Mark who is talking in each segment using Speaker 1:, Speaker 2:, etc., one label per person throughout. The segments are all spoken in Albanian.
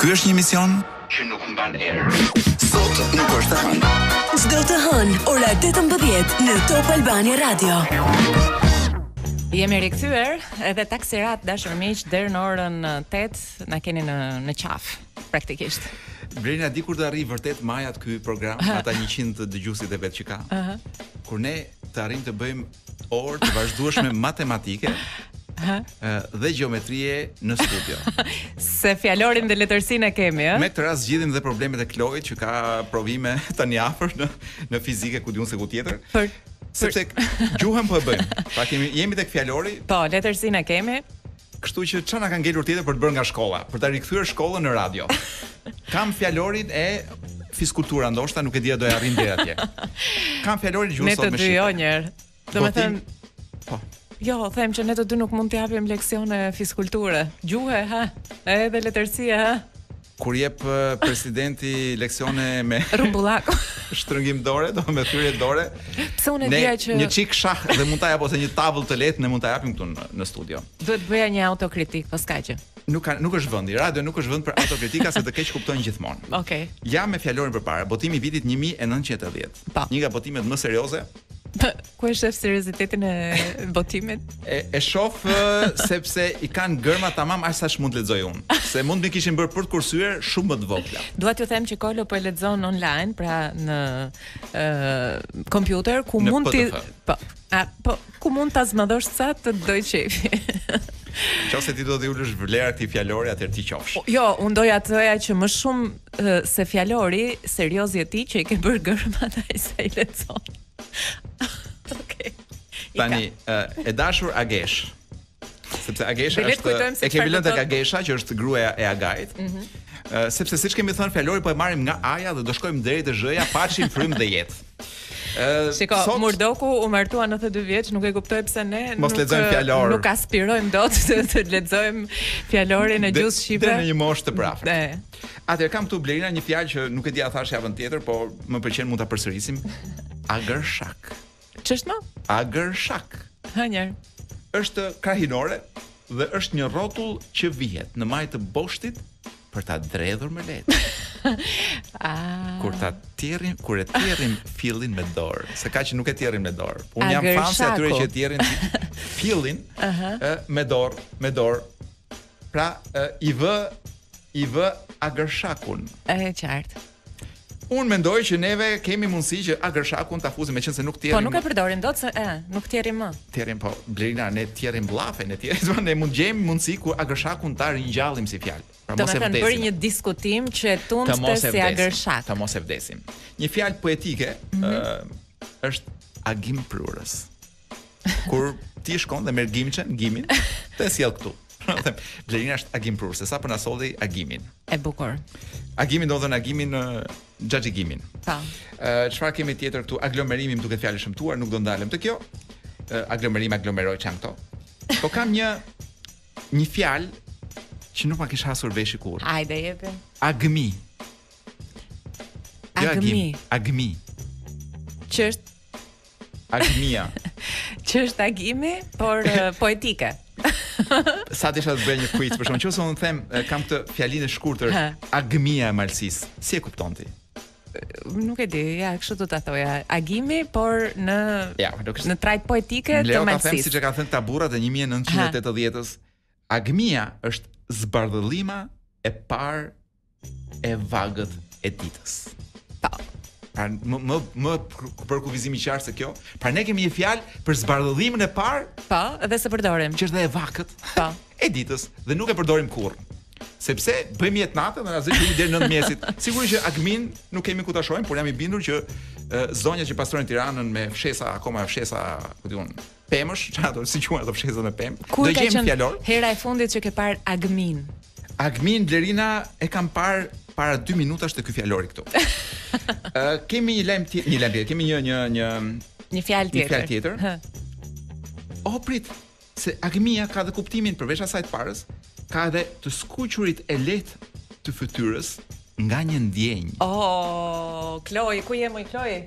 Speaker 1: Ky është një emision
Speaker 2: që nuk mban erë.
Speaker 1: Sot nuk është hënë.
Speaker 3: Çdo të hënë, ora 18 në Top Albania Radio.
Speaker 4: Jemi rikthyer edhe taksirat dashur miq deri në orën 8 na keni në qafë praktikisht.
Speaker 5: Blerina, di kur të arrijë vërtet majat ky program, ata 100 dëgjuesit e vet që ka. Kur ne të arrijmë të bëjmë orë të vazhdueshme matematike dhe gjeometrie në studio.
Speaker 4: Se fjalorin dhe letërsinë e kemi, ë?
Speaker 5: Me këtë rast zgjidhim dhe problemet e Kloit që ka provime tani afër në fizike ku diun se ku tjetër. Sepse gjuhën po e bëjmë. Pra jemi tek fjalori.
Speaker 4: Po, letërsinë e kemi.
Speaker 5: Kështu që çfarë na ka ngelur tjetër për të bërë nga shkolla, për ta rikthyer shkollën në radio. Kam fjalorin e fiskultura, ndoshta nuk e dia do e arrim deri atje. Kam fjalorin gjuhës sot me shqipe. Ne të dy jo njerë. Domethënë,
Speaker 4: po. Jo, them që ne të dy nuk mund të japim leksione fiskulture. Gjuhe, ha? Edhe letërsie, ha?
Speaker 5: Kur jep presidenti leksione me
Speaker 4: rumbullak,
Speaker 5: shtrëngim dore, do me thyrje dore.
Speaker 4: Pse unë e dija që
Speaker 5: një çik shah dhe mund ta jap ose një tavull të lehtë ne mund ta japim këtu në studio.
Speaker 4: Duhet bëja një autokritik, po s'ka gjë.
Speaker 5: Nuk është vendi. Radio nuk është vend për autokritika se të keq kuptojnë gjithmonë.
Speaker 4: Okej.
Speaker 5: Jam me fjalorin përpara, botimi i vitit 1980. Një nga botimet më serioze.
Speaker 4: Ku e shef seriozitetin e botimit?
Speaker 5: E shoh sepse i kanë gërma tamam aq sa mund të lexoj unë. Se mund të kishin bërë për të kursyer shumë më të vogla.
Speaker 4: Dua t'ju them që Kolo po e lexon online, pra në kompjuter ku mund ti ku mund ta zmadhosh sa të doj qefi.
Speaker 5: Qose ti do të ulësh vlera këtij fjalori atëherë ti qofsh.
Speaker 4: Jo, unë doja të thoja që më shumë se fjalori, seriozi i tij që i ke bërë gërmat ai sa i lexon. Okej.
Speaker 5: Tani e dashur Agesh. Sepse Agesha është e kemi lënë tek Agesha që është gruaja e Agait. Sepse siç kemi thënë fjalori po e marrim nga Aja dhe do shkojmë deri te Zhja, paçim frymë dhe jetë.
Speaker 4: Shiko, Murdoku u martua 92 vjeç, nuk e kuptoj pse ne nuk aspirojmë dot të lexojmë fjalorin e gjuhës shqipe
Speaker 5: në një moshë të prafërt. Atëherë kam këtu Blerina një fjalë që nuk e di a thash javën tjetër, por më pëlqen mund ta përsërisim. Agërshak.
Speaker 4: Ç'është më?
Speaker 5: Agërshak.
Speaker 4: Hënjer.
Speaker 5: Është krahinore dhe është një rrotull që vihet në majë të boshtit për ta dredhur me lehtë. Kur e tjerrim fillin me dorë, se ka që nuk e tjerrim me dorë. Unë jam fan se atyre që e tjerrin fillin me dorë. Pra i vë agërshakun.
Speaker 4: E qartë.
Speaker 5: Unë mendoj që neve kemi mundësi që agërshakun ta fuzim, meqense nuk tjerrim.
Speaker 4: Po nuk e përdorim dot se nuk tjerrim më.
Speaker 5: Tjerrim po, Blerina, ne tjerrim llafe, ne mund gjejmë mundësi ku agërsakun ta ringjallim si fjalë. Pra mos e vdesim.
Speaker 4: Bëri një diskutim që tunte si agërshak.
Speaker 5: Ta mos e vdesim. Një fjalë poetike është agim prurës. Kur ti shkon dhe merr gimin, dhe sjell këtu. Blerina është agim prurës, sa po na solli agimin.
Speaker 4: E bukur.
Speaker 5: Agimin do të thënë agimin xhaxhigimin.
Speaker 4: Po.
Speaker 5: Çfarë kemi tjetër këtu? Aglomerimi më duket fjalë shëmtuar, nuk do ndalem te kjo. Aglomeroj çan këto. Po kam një fjalë që nuk ma kish hasur veshi kur.
Speaker 4: Hajde jepi.
Speaker 5: Agmi. Agmi.
Speaker 4: Ç'është?
Speaker 5: Agmia.
Speaker 4: Ç'është agimi, por poetike.
Speaker 5: Sa desha të bëj një quiz, për shkak nëse unë them kam këtë fjalinë e shkurtër, agmia e malësisë. Si e kupton ti?
Speaker 4: Nuk e di, kështu do ta thoja. Agimi, por në trajt poetike të malësisë.
Speaker 5: Them siç e ka thënë taburrat e 1980-s, agmia është zbardhëllima e parë e vagët e ditës. Pra më për kufizim i qartë se kjo. Pra ne kemi një fjalë për zbardhëllimin e parë.
Speaker 4: Po, edhe se përdorim.
Speaker 5: Që është dhe e vakët.
Speaker 4: Po.
Speaker 5: E ditës dhe nuk e përdorim kurrë. Sepse bëjmë jetë natë dhe na zë deri në 9 mjesit. Sigurisht që agmin nuk kemi ku ta shohim, por jam i bindur që zonjat që pastrojnë Tiranën me fshesa, ku diun, pemësh, çfarë si quhen ato fshesa me pemë. Do gjejmë fjalor.
Speaker 4: Hera e fundit që ke parë agmin.
Speaker 5: Agmin, Blerina, e kam parë para 2 minutash te ky fjalori këtu. Kemi një lajm tjetër, kemi
Speaker 4: një fjalë tjetër.
Speaker 5: Prit, se agmia ka dhe kuptimin përveç asaj të parës, ka edhe të skuqurit e lehtë të fytyrës nga një ndjenjë.
Speaker 4: Kloe, ku je moj Kloe?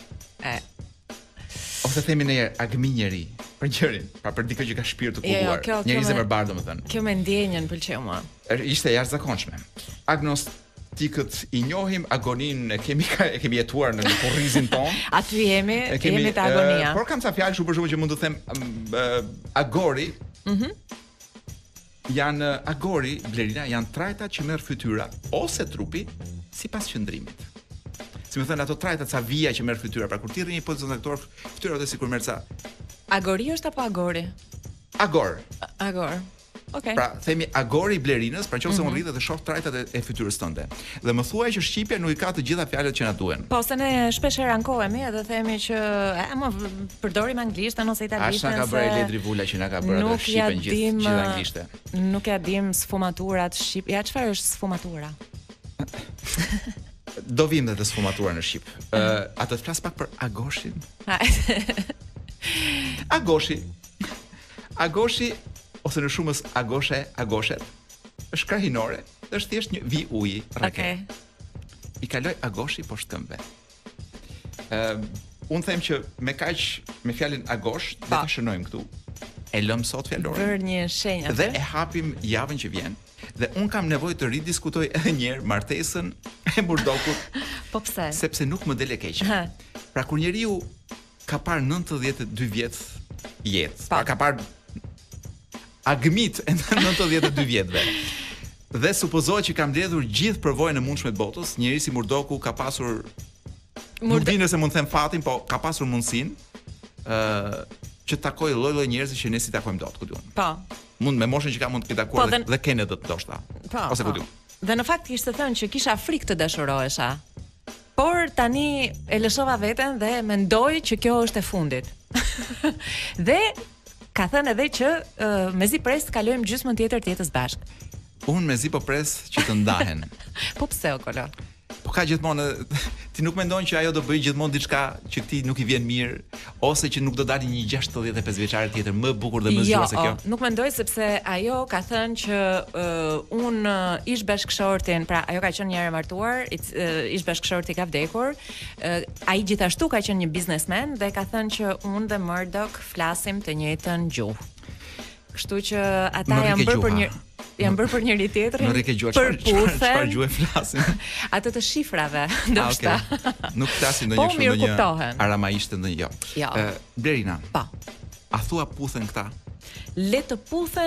Speaker 5: Ose themi ne agmi njeri, për gjërin, pra për dikë që ka shpirt të kulluar. Njerëz e barbar domethënë.
Speaker 4: Kjo me ndjenjën pëlqeu mua.
Speaker 5: Ishte jashtëzakonshme. agnostikët i njohim, agonin e kemi jetuar në kurrizin ton.
Speaker 4: Aty jemi te agonia.
Speaker 5: Por kam ca fjalë për shkakun që mund të them agori. Janë agori, Blerina, janë trajtat që merr fytyra ose trupi sipas qëndrimit. Si më thënë ato trajtat ca vija që merr fytyra, pra kur ti rri një pozicion aktor, fytyra është sikur merr ca.
Speaker 4: Agori është apo agori?
Speaker 5: Agor.
Speaker 4: Okej.
Speaker 5: Pra themi agori i Blerinës, pra nëse unë rritet dhe shoh trajtat e fytyrës tënde. Dhe më thuaj që shqipja nuk i ka të gjitha fjalët që na duhen.
Speaker 4: Po se ne shpesh ankohemi edhe themi që më përdorim anglishtën ose italishten.
Speaker 5: Ashtu ka bërë Ledri Vula që na ka bërë atë shqipen gjithë anglishte.
Speaker 4: Nuk ja dim sfumaturat shqip. Ja çfarë është sfumatura?
Speaker 5: Do vim dhe të sfumatura në shqip. Atë të flas pak për agoshin. Agoshi ose në shumës agoshet, është krahinore, dhe është thjesht një vi uji rake. I kaloj agoshi poshtë këmbëve. Unë them që me fjalën agosh, dhe ta shënojmë këtu, e lëm sot fjalorin.
Speaker 4: Bër një shenjë
Speaker 5: dhe e hapim javën që vjen. Dhe unë kam nevojë të ridiskutoj edhe një herë martesën e murdokut.
Speaker 4: Po pse?
Speaker 5: Sepse nuk më del e keq. Pra kur njeriu ka parë 92 vjet jetë, pra ka parë agmit e 92 vjetëve. Dhe supozohet që ka mbledhur gjithë përvojën e mundshme të botës, njëri si Murdoku ka pasur nuk di nëse mund të them fatin, po ka pasur mundësinë që takoj lloj-lloj njerëzish që ne si takojmë dot, ku diun.
Speaker 4: Po.
Speaker 5: Mund me moshën që ka mund të takuar dhe Kennedy ndoshta. Ose ku diun.
Speaker 4: Dhe në fakt kishte thënë që kisha frikë të dashurohesha. Por tani e lëshova veten dhe mendoj që kjo është e fundit. Dhe ka thënë edhe që mezi pres të kalojmë gjysmën tjetër të jetës bashkë.
Speaker 5: Unë mezi po pres që të ndahen.
Speaker 4: Po pse o kolo?
Speaker 5: Po ka gjithmonë, ti nuk mendon që ajo do bëj gjithmonë diçka që ti nuk i vjen mirë, ose që nuk do dalë një 65 vjeçare tjetër më bukur dhe më zgjuar se kjo?
Speaker 4: Jo, nuk mendoj sepse ajo ka thënë që unë ish bashkëshortin, pra ajo ka qenë një herë martuar, ish bashkëshorti ka vdekur, ai gjithashtu ka qenë një biznesmen dhe ka thënë që unë dhe Murdoch flasim të njëjtën gjuhë. Kështu që ata janë bërë për njëri tjetrin.
Speaker 5: Çfarë gjuhë flasin?
Speaker 4: Ato të shifrave, ndoshta.
Speaker 5: Nuk flasin ndonjë aramaishte ndonjë.
Speaker 4: Jo.
Speaker 5: Blerina.
Speaker 4: Po.
Speaker 5: A thua puthen këta?
Speaker 4: Le të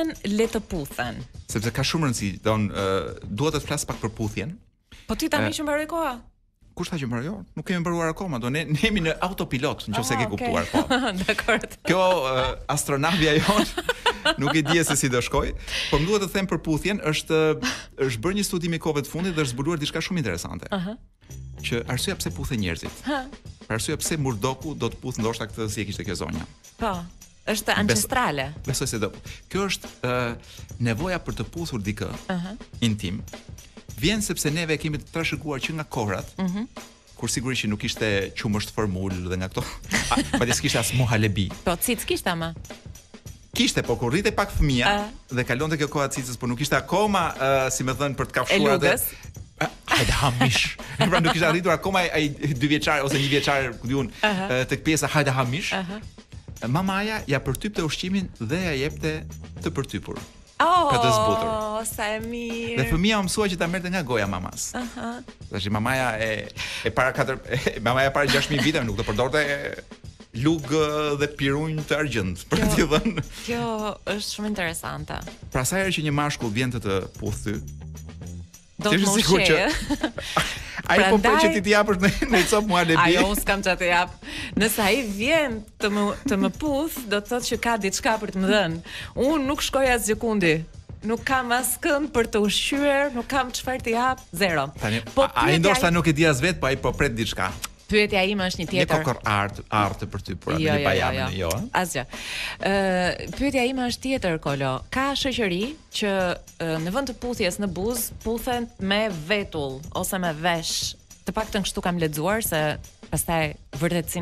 Speaker 4: puthen.
Speaker 5: Sepse ka shumë rëndësi, duhet të flas pak për puthjen.
Speaker 4: Po ti tani që mbaroj koha?
Speaker 5: Kush tha që mbaroj? Nuk kemi mbaruar akoma, ne jemi në autopilot, nëse ke kuptuar, po.
Speaker 4: Dakor.
Speaker 5: Kjo astronavia jon nuk e di se si do shkoj, por më duhet të them për puthjen, është bërë një studim i kohëve të fundit dhe është zbuluar diçka shumë interesante. Që arsyeja pse puthen njerëzit. Arsyeja pse Murdoku do të puth ndoshta këtë si e kishte kjo zonja.
Speaker 4: Po, është ancestrale.
Speaker 5: Besoj se do. Kjo është nevoja për të puthur dikë intim. Vjen sepse neve kemi të trashëguar që nga kohrat, kur sigurisht që nuk ishte qumësht formul dhe nga këto, madje s'kishte as muhalebi.
Speaker 4: Po, cic kishte ama.
Speaker 5: Kishte, po kur rritej pak fëmia dhe kalonte kjo koha cicës, por nuk ishte akoma, si më thën, për të kafshuar atë. Hajde hamish. Pra nuk ishte arritur akoma ai 2 vjeçar ose 1 vjeçar, ku diun, tek pjesa hajde hamish. Mamaja ja përtypte ushqimin dhe ja jepte të përtypur. Për të zbutur.
Speaker 4: Sa e mirë.
Speaker 5: Dhe fëmia mësua që ta merrte nga goja mamas. Tash mamaja e para 6000 vite nuk do përdorte lugë dhe pirunj të argjend për t'i dhënë.
Speaker 4: Kjo është shumë interesante.
Speaker 5: Pra sa herë që një mashkull vjen të puth ty,
Speaker 4: do të mos shehë.
Speaker 5: Ai po pret që ti t'i japësh në cop muhalebi.
Speaker 4: Ajo unë s'kam çfarë të jap. Nëse ai vjen të më puth, do të thotë që ka diçka për të më dhënë. Unë nuk shkoj as sekundi. Nuk kam askënd për të ushqyer, nuk kam çfarë të jap, zero.
Speaker 5: Po ai ndoshta nuk e di as vet, po ai po pret diçka.
Speaker 4: Pyetja ime është një tjetër.
Speaker 5: Një kokor art për ty, por atë pa jamën, jo.
Speaker 4: Asgjë. Pyetja ime është tjetër, Kolo. Ka shoqëri që në vend të puthjes në buzë puthen me vetull ose me vesh. Të paktën kështu kam lexuar se pastaj vërtetësi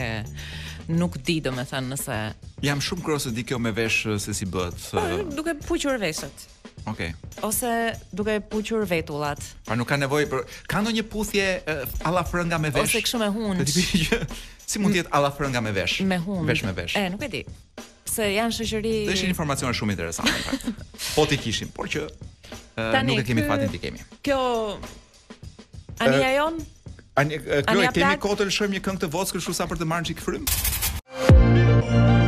Speaker 4: nuk di, domethënë, nëse
Speaker 5: jam shumë kurioz se di kjo me vesh se si bëhet.
Speaker 4: Duke puqur veshët.
Speaker 5: Okej.
Speaker 4: Ose duke puqur vetullat.
Speaker 5: Pa nuk ka nevojë për ka ndonjë puthje alla frënga me vesh.
Speaker 4: Ose kështu me hunç.
Speaker 5: Si mund të jetë alla frënga me vesh?
Speaker 4: Me hunç.
Speaker 5: Vesh me vesh.
Speaker 4: Nuk e di. Se janë shoqëri.
Speaker 5: Dhe ishin informacione shumë interesante në fakt. Po ti kishim, por që Nuk e kemi fatin të kemi.
Speaker 4: Kjo Ania jon?
Speaker 5: Kloe, kemi kohë të lëshojmë një këngë të vockë kështu sa për të marrë çik frym?